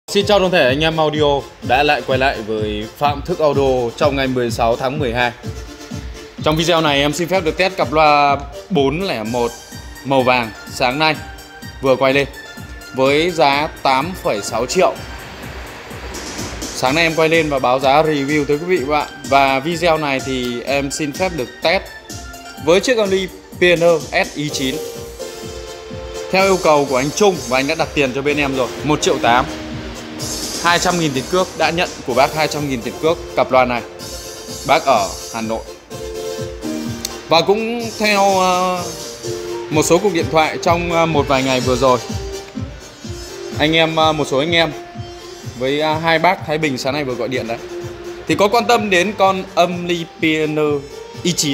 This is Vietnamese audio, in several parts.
Xin chào toàn thể anh em audio đã lại quay lại với Phạm Thức Audio trong ngày 16 tháng 12. Trong video này em xin phép được test cặp loa 401 màu vàng sáng nay vừa quay lên với giá 8,6 triệu. Sáng nay em quay lên và báo giá review tới quý vị và bạn. Và video này thì em xin phép được test với chiếc âm ly Pioneer SI9 theo yêu cầu của anh Trung, và anh đã đặt tiền cho bên em rồi 1,8 triệu. 200.000 tiền cước, đã nhận của bác 200.000 tiền cước cặp loa này. Bác ở Hà Nội. Và cũng theo một số cuộc điện thoại trong một vài ngày vừa rồi, anh em, một số anh em với hai bác Thái Bình sáng nay vừa gọi điện đấy, thì có quan tâm đến con âm ly Pioneer i9.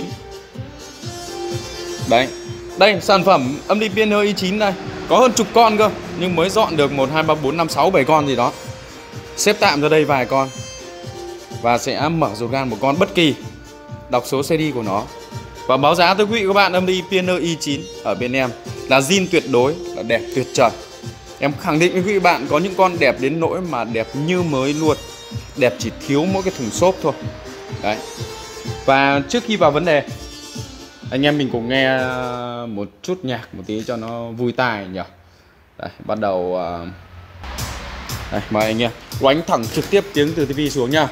Đấy, đây sản phẩm âm ly Pioneer i9 đây, có hơn chục con cơ, nhưng mới dọn được 1, 2, 3, 4, 5, 6, 7 con gì đó. Xếp tạm ra đây vài con và sẽ mở ruột gan một con bất kỳ, đọc số series của nó và báo giá tới quý vị các bạn. Âm ly Pioneer i9 ở bên em là zin tuyệt đối, là đẹp tuyệt trần. Em khẳng định với quý vị bạn, có những con đẹp đến nỗi mà đẹp như mới luôn, đẹp chỉ thiếu mỗi cái thùng xốp thôi. Đấy. Và trước khi vào vấn đề, anh em mình cùng nghe một chút nhạc một tí cho nó vui tai nhỉ. Đây, bắt đầu. Đây, mời anh em oánh thẳng trực tiếp tiếng từ tivi xuống nha.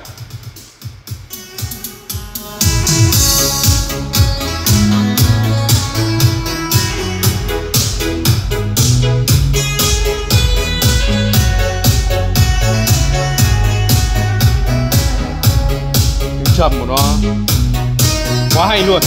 Tiếng trầm của nó quá hay luôn.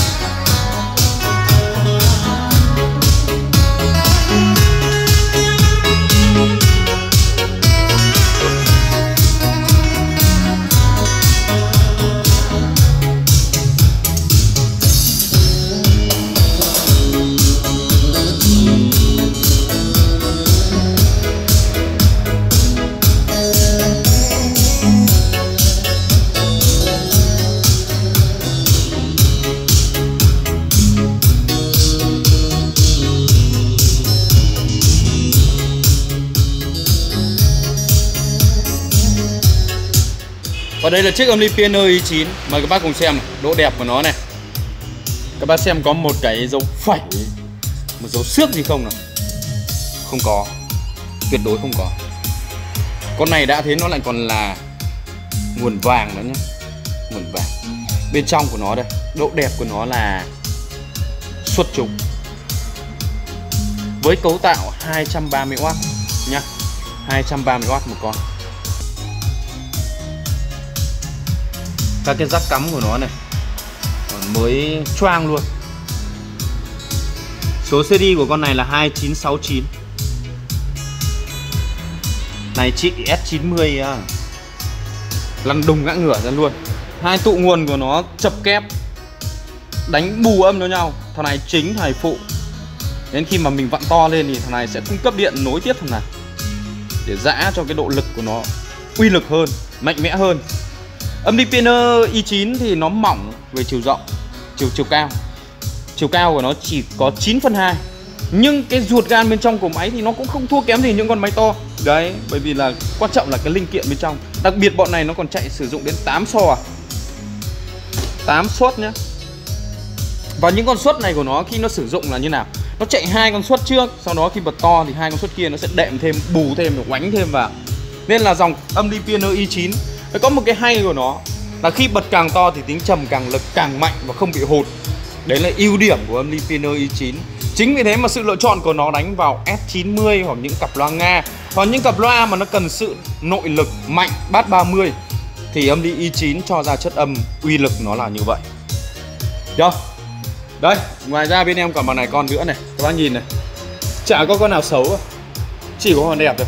Và đây là chiếc âm ly Pioneer i9. Mời các bác cùng xem này, độ đẹp của nó này. Các bác xem có một cái dấu phẩy, một dấu xước gì không nào? Không có, tuyệt đối không có. Con này đã thế nó lại còn là nguồn vàng nữa nhé, nguồn vàng. Bên trong của nó đây, độ đẹp của nó là xuất chúng. Với cấu tạo 230W nhá, 230W một con. Các cái rắc cắm của nó này còn mới choang luôn. Số series của con này là 2969. Này chị S90 à, lăn đùng ngã ngửa ra luôn. Hai tụ nguồn của nó chập kép, đánh bù âm cho nhau. Thằng này chính, thằng này phụ. Đến khi mà mình vặn to lên thì thằng này sẽ cung cấp điện nối tiếp thằng này, để giã cho cái độ lực của nó uy lực hơn, mạnh mẽ hơn. Âm ly Pioneer i9 thì nó mỏng về chiều rộng, chiều cao. Chiều cao của nó chỉ có 9/2. Nhưng cái ruột gan bên trong của máy thì nó cũng không thua kém gì những con máy to. Đấy, bởi vì là quan trọng là cái linh kiện bên trong. Đặc biệt bọn này nó còn chạy sử dụng đến 8 so à, 8 suất nhá. Và những con suất này của nó khi nó sử dụng là như nào? Nó chạy 2 con suất trước, sau đó khi bật to thì 2 con suất kia nó sẽ đệm thêm, bù thêm, oánh thêm vào. Nên là dòng âm ly Pioneer i9 nó có một cái hay của nó là khi bật càng to thì tiếng trầm càng lực, càng mạnh và không bị hụt. Đấy là ưu điểm của âm ly Pioneer i9. Chính vì thế mà sự lựa chọn của nó đánh vào S90 hoặc những cặp loa Nga, hoặc những cặp loa mà nó cần sự nội lực mạnh bass 30, thì âm ly i9 cho ra chất âm uy lực nó là như vậy. Được. Đây, ngoài ra bên em còn con này con nữa này, các bác nhìn này, chả có con nào xấu, chỉ có con đẹp thôi.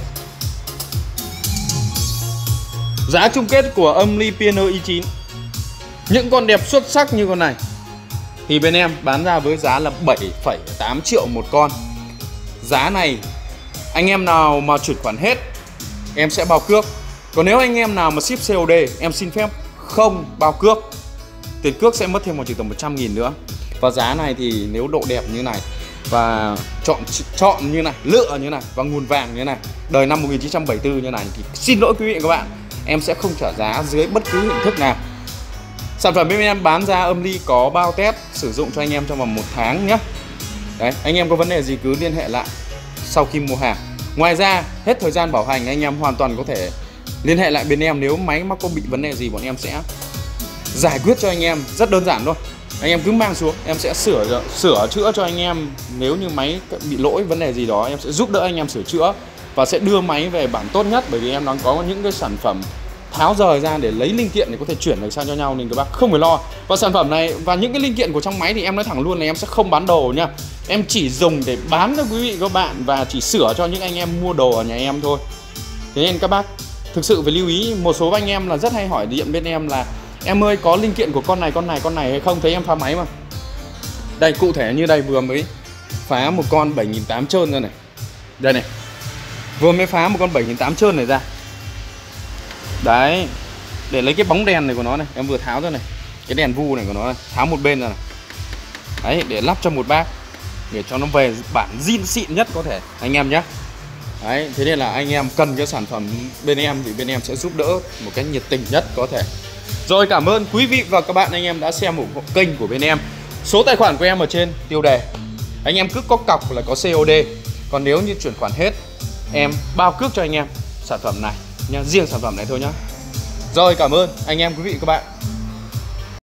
Giá chung kết của âm ly Pioneer i9, những con đẹp xuất sắc như con này, thì bên em bán ra với giá là 7,8 triệu một con. Giá này anh em nào mà chuyển khoản hết em sẽ bao cước. Còn nếu anh em nào mà ship COD em xin phép không bao cước. Tiền cước sẽ mất thêm một chỉ tầm 100.000 nữa. Và giá này thì nếu độ đẹp như này và chọn như này, lựa như này và nguồn vàng như này, đời năm 1974 như này thì xin lỗi quý vị và các bạn, em sẽ không trả giá dưới bất cứ hình thức nào. Sản phẩm bên em bán ra âm ly có bao test sử dụng cho anh em trong vòng 1 tháng nhé. Đấy, anh em có vấn đề gì cứ liên hệ lại sau khi mua hàng. Ngoài ra hết thời gian bảo hành anh em hoàn toàn có thể liên hệ lại bên em, nếu máy mắc có bị vấn đề gì bọn em sẽ giải quyết cho anh em, rất đơn giản thôi. Anh em cứ mang xuống, em sẽ sửa chữa cho anh em. Nếu như máy bị lỗi vấn đề gì đó, em sẽ giúp đỡ anh em sửa chữa và sẽ đưa máy về bản tốt nhất, bởi vì em đang có những cái sản phẩm tháo rời ra để lấy linh kiện để có thể chuyển được sang cho nhau, nên các bác không phải lo. Và sản phẩm này và những cái linh kiện của trong máy thì em nói thẳng luôn là em sẽ không bán đồ nha. Em chỉ dùng để bán cho quý vị các bạn và chỉ sửa cho những anh em mua đồ ở nhà em thôi. Thế nên các bác thực sự phải lưu ý. Một số anh em là rất hay hỏi điện bên em là em ơi có linh kiện của con này hay không, thấy em phá máy mà. Đây cụ thể như đây vừa mới phá một con 7008 trơn ra này. Đây này, vừa mới phá một con 7008 trơn này ra. Đấy, để lấy cái bóng đèn này của nó này, em vừa tháo ra này. Cái đèn vu này của nó này, tháo một bên ra này. Đấy, để lắp cho một bác, để cho nó về bản zin xịn nhất có thể anh em nhé. Đấy, thế nên là anh em cần cái sản phẩm bên em thì bên em sẽ giúp đỡ một cách nhiệt tình nhất có thể. Rồi, cảm ơn quý vị và các bạn anh em đã xem ủng hộ kênh của bên em. Số tài khoản của em ở trên tiêu đề. Anh em cứ có cọc là có COD. Còn nếu như chuyển khoản hết, em bao cước cho anh em sản phẩm này nha, riêng sản phẩm này thôi nhá. Rồi, cảm ơn anh em quý vị và các bạn.